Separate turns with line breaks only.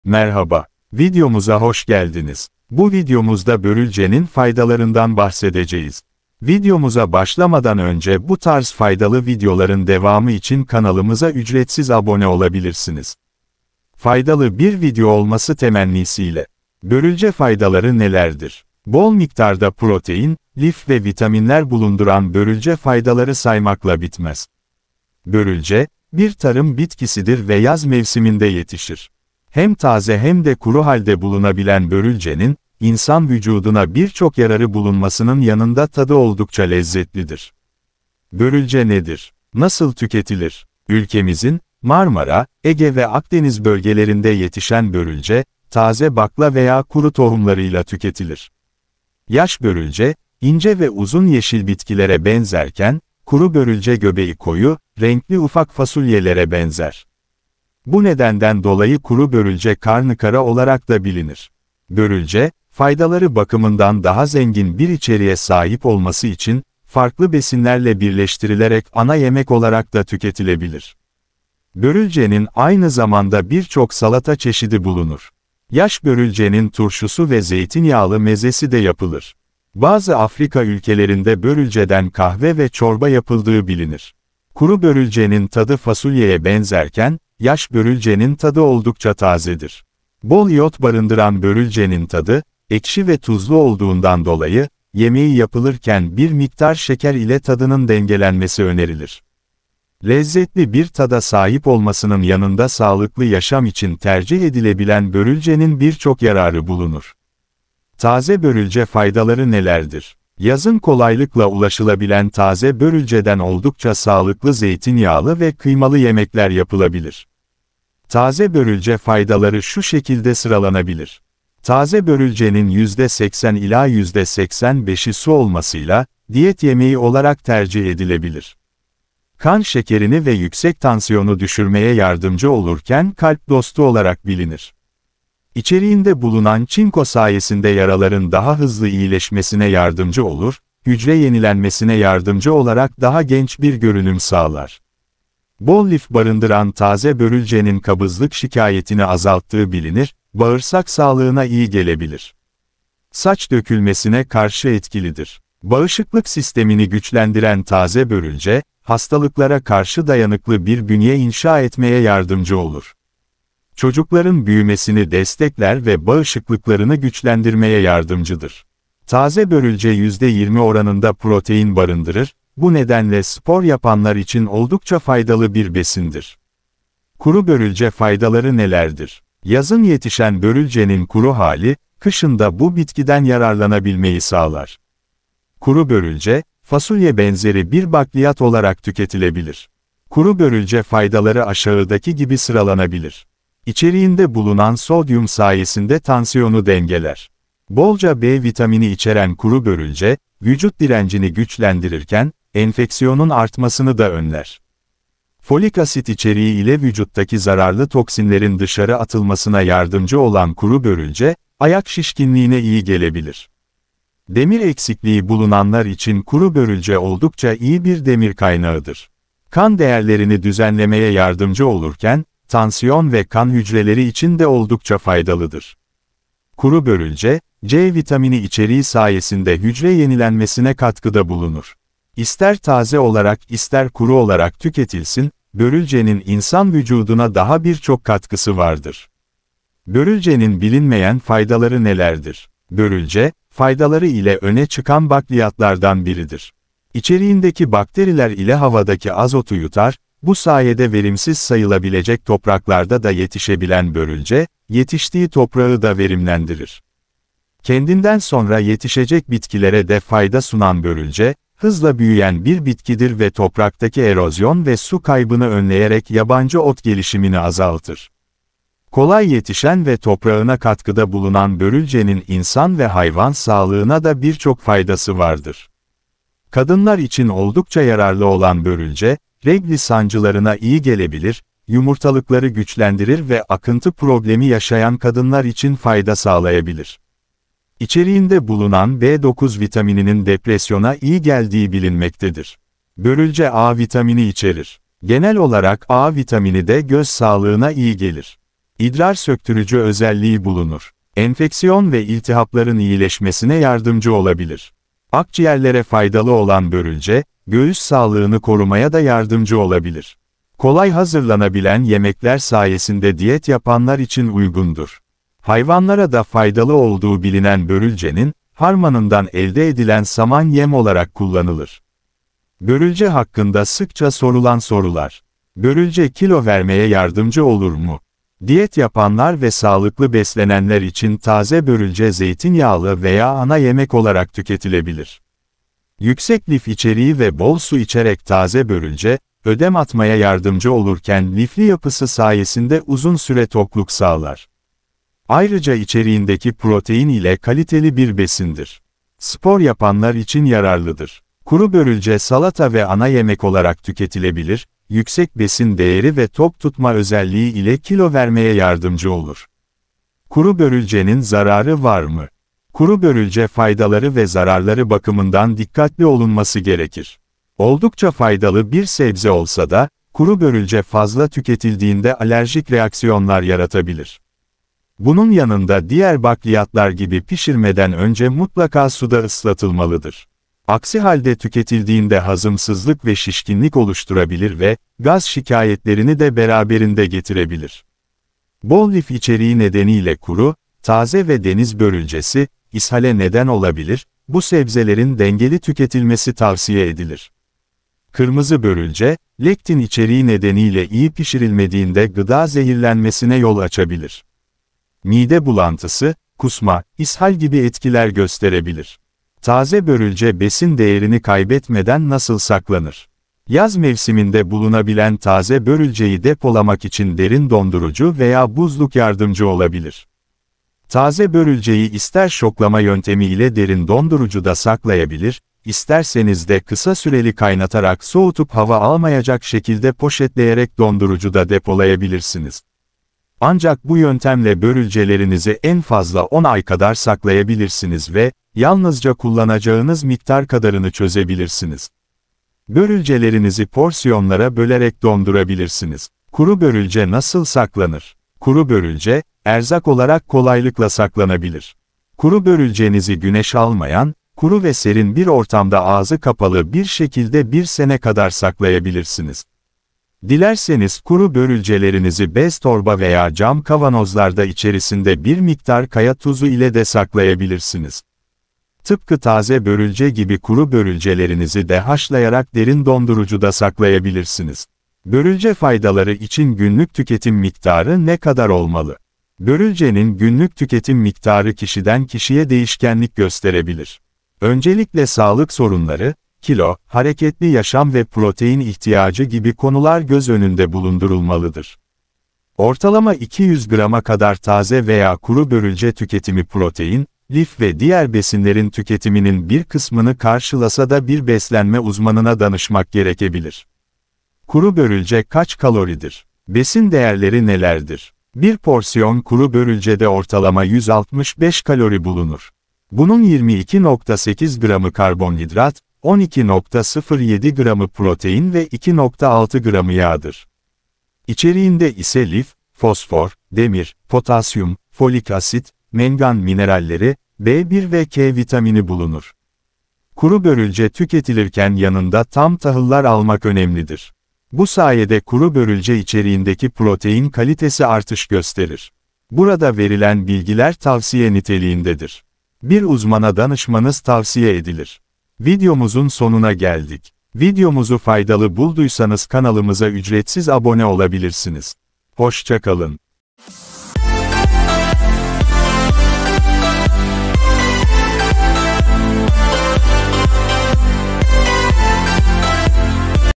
Merhaba, videomuza hoş geldiniz. Bu videomuzda börülcenin faydalarından bahsedeceğiz. Videomuza başlamadan önce bu tarz faydalı videoların devamı için kanalımıza ücretsiz abone olabilirsiniz. Faydalı bir video olması temennisiyle. Börülce faydaları nelerdir? Bol miktarda protein, lif ve vitaminler bulunduran börülce faydaları saymakla bitmez. Börülce, bir tarım bitkisidir ve yaz mevsiminde yetişir. Hem taze hem de kuru halde bulunabilen börülcenin, insan vücuduna birçok yararı bulunmasının yanında tadı oldukça lezzetlidir. Börülce nedir? Nasıl tüketilir? Ülkemizin, Marmara, Ege ve Akdeniz bölgelerinde yetişen börülce, taze bakla veya kuru tohumlarıyla tüketilir. Yaş börülce, ince ve uzun yeşil bitkilere benzerken, kuru börülce göbeği koyu, renkli ufak fasulyelere benzer. Bu nedenden dolayı kuru börülce karnıkara olarak da bilinir. Börülce, faydaları bakımından daha zengin bir içeriğe sahip olması için, farklı besinlerle birleştirilerek ana yemek olarak da tüketilebilir. Börülcenin aynı zamanda birçok salata çeşidi bulunur. Yaş börülcenin turşusu ve zeytinyağlı mezesi de yapılır. Bazı Afrika ülkelerinde börülceden kahve ve çorba yapıldığı bilinir. Kuru börülcenin tadı fasulyeye benzerken, yaş börülcenin tadı oldukça tazedir. Bol iyot barındıran börülcenin tadı, ekşi ve tuzlu olduğundan dolayı, yemeği yapılırken bir miktar şeker ile tadının dengelenmesi önerilir. Lezzetli bir tada sahip olmasının yanında sağlıklı yaşam için tercih edilebilen börülcenin birçok yararı bulunur. Taze börülce faydaları nelerdir? Yazın kolaylıkla ulaşılabilen taze börülceden oldukça sağlıklı zeytinyağlı ve kıymalı yemekler yapılabilir. Taze börülce faydaları şu şekilde sıralanabilir. Taze börülcenin %80 ila %85'i su olmasıyla, diyet yemeği olarak tercih edilebilir. Kan şekerini ve yüksek tansiyonu düşürmeye yardımcı olurken kalp dostu olarak bilinir. İçeriğinde bulunan çinko sayesinde yaraların daha hızlı iyileşmesine yardımcı olur, hücre yenilenmesine yardımcı olarak daha genç bir görünüm sağlar. Bol lif barındıran taze börülcenin kabızlık şikayetini azalttığı bilinir, bağırsak sağlığına iyi gelebilir. Saç dökülmesine karşı etkilidir. Bağışıklık sistemini güçlendiren taze börülce, hastalıklara karşı dayanıklı bir bünye inşa etmeye yardımcı olur. Çocukların büyümesini destekler ve bağışıklıklarını güçlendirmeye yardımcıdır. Taze börülce %20 oranında protein barındırır, bu nedenle spor yapanlar için oldukça faydalı bir besindir. Kuru börülce faydaları nelerdir? Yazın yetişen börülcenin kuru hali, kışın da bu bitkiden yararlanabilmeyi sağlar. Kuru börülce, fasulye benzeri bir bakliyat olarak tüketilebilir. Kuru börülce faydaları aşağıdaki gibi sıralanabilir. İçeriğinde bulunan sodyum sayesinde tansiyonu dengeler. Bolca B vitamini içeren kuru börülce, vücut direncini güçlendirirken, enfeksiyonun artmasını da önler. Folik asit içeriği ile vücuttaki zararlı toksinlerin dışarı atılmasına yardımcı olan kuru börülce, ayak şişkinliğine iyi gelebilir. Demir eksikliği bulunanlar için kuru börülce oldukça iyi bir demir kaynağıdır. Kan değerlerini düzenlemeye yardımcı olurken, tansiyon ve kan hücreleri için de oldukça faydalıdır. Kuru börülce, C vitamini içeriği sayesinde hücre yenilenmesine katkıda bulunur. İster taze olarak ister kuru olarak tüketilsin, börülcenin insan vücuduna daha birçok katkısı vardır. Börülcenin bilinmeyen faydaları nelerdir? Börülce, faydaları ile öne çıkan bakliyatlardan biridir. İçeriğindeki bakteriler ile havadaki azotu yutar, bu sayede verimsiz sayılabilecek topraklarda da yetişebilen börülce, yetiştiği toprağı da verimlendirir. Kendinden sonra yetişecek bitkilere de fayda sunan börülce, hızla büyüyen bir bitkidir ve topraktaki erozyon ve su kaybını önleyerek yabancı ot gelişimini azaltır. Kolay yetişen ve toprağına katkıda bulunan börülcenin insan ve hayvan sağlığına da birçok faydası vardır. Kadınlar için oldukça yararlı olan börülce, regl sancılarına iyi gelebilir, yumurtalıkları güçlendirir ve akıntı problemi yaşayan kadınlar için fayda sağlayabilir. İçeriğinde bulunan B9 vitamininin depresyona iyi geldiği bilinmektedir. Börülce A vitamini içerir. Genel olarak A vitamini de göz sağlığına iyi gelir. İdrar söktürücü özelliği bulunur. Enfeksiyon ve iltihapların iyileşmesine yardımcı olabilir. Akciğerlere faydalı olan börülce, göğüs sağlığını korumaya da yardımcı olabilir. Kolay hazırlanabilen yemekler sayesinde diyet yapanlar için uygundur. Hayvanlara da faydalı olduğu bilinen börülcenin, harmanından elde edilen saman yem olarak kullanılır. Börülce hakkında sıkça sorulan sorular. Börülce kilo vermeye yardımcı olur mu? Diyet yapanlar ve sağlıklı beslenenler için taze börülce zeytinyağlı veya ana yemek olarak tüketilebilir. Yüksek lif içeriği ve bol su içerek taze börülce, ödem atmaya yardımcı olurken lifli yapısı sayesinde uzun süre tokluk sağlar. Ayrıca içeriğindeki protein ile kaliteli bir besindir. Spor yapanlar için yararlıdır. Kuru börülce salata ve ana yemek olarak tüketilebilir, yüksek besin değeri ve tok tutma özelliği ile kilo vermeye yardımcı olur. Kuru börülcenin zararı var mı? Kuru börülce faydaları ve zararları bakımından dikkatli olunması gerekir. Oldukça faydalı bir sebze olsa da, kuru börülce fazla tüketildiğinde alerjik reaksiyonlar yaratabilir. Bunun yanında diğer bakliyatlar gibi pişirmeden önce mutlaka suda ıslatılmalıdır. Aksi halde tüketildiğinde hazımsızlık ve şişkinlik oluşturabilir ve gaz şikayetlerini de beraberinde getirebilir. Bol lif içeriği nedeniyle kuru, taze ve deniz börülcesi, ishale neden olabilir, bu sebzelerin dengeli tüketilmesi tavsiye edilir. Kırmızı börülce, lektin içeriği nedeniyle iyi pişirilmediğinde gıda zehirlenmesine yol açabilir. Mide bulantısı, kusma, ishal gibi etkiler gösterebilir. Taze börülce besin değerini kaybetmeden nasıl saklanır? Yaz mevsiminde bulunabilen taze börülceyi depolamak için derin dondurucu veya buzluk yardımcı olabilir. Taze börülceyi ister şoklama yöntemi ile derin dondurucuda saklayabilir, isterseniz de kısa süreli kaynatarak soğutup hava almayacak şekilde poşetleyerek dondurucuda depolayabilirsiniz. Ancak bu yöntemle börülcelerinizi en fazla 10 ay kadar saklayabilirsiniz ve yalnızca kullanacağınız miktar kadarını çözebilirsiniz. Börülcelerinizi porsiyonlara bölerek dondurabilirsiniz. Kuru börülce nasıl saklanır? Kuru börülce, erzak olarak kolaylıkla saklanabilir. Kuru börülcenizi güneş almayan, kuru ve serin bir ortamda ağzı kapalı bir şekilde 1 sene kadar saklayabilirsiniz. Dilerseniz kuru börülcelerinizi bez torba veya cam kavanozlarda içerisinde bir miktar kaya tuzu ile de saklayabilirsiniz. Tıpkı taze börülce gibi kuru börülcelerinizi de haşlayarak derin dondurucuda saklayabilirsiniz. Börülce faydaları için günlük tüketim miktarı ne kadar olmalı? Börülcenin günlük tüketim miktarı kişiden kişiye değişkenlik gösterebilir. Öncelikle sağlık sorunları, kilo, hareketli yaşam ve protein ihtiyacı gibi konular göz önünde bulundurulmalıdır. Ortalama 200 grama kadar taze veya kuru börülce tüketimi protein, lif ve diğer besinlerin tüketiminin bir kısmını karşılasa da bir beslenme uzmanına danışmak gerekebilir. Kuru börülce kaç kaloridir? Besin değerleri nelerdir? Bir porsiyon kuru börülcede ortalama 165 kalori bulunur. Bunun 22,8 gramı karbonhidrat, 12,07 gramı protein ve 2,6 gramı yağdır. İçeriğinde ise lif, fosfor, demir, potasyum, folik asit, mangan mineralleri, B1 ve K vitamini bulunur. Kuru börülce tüketilirken yanında tam tahıllar almak önemlidir. Bu sayede kuru börülce içeriğindeki protein kalitesi artış gösterir. Burada verilen bilgiler tavsiye niteliğindedir. Bir uzmana danışmanız tavsiye edilir. Videomuzun sonuna geldik. Videomuzu faydalı bulduysanız kanalımıza ücretsiz abone olabilirsiniz. Hoşça kalın.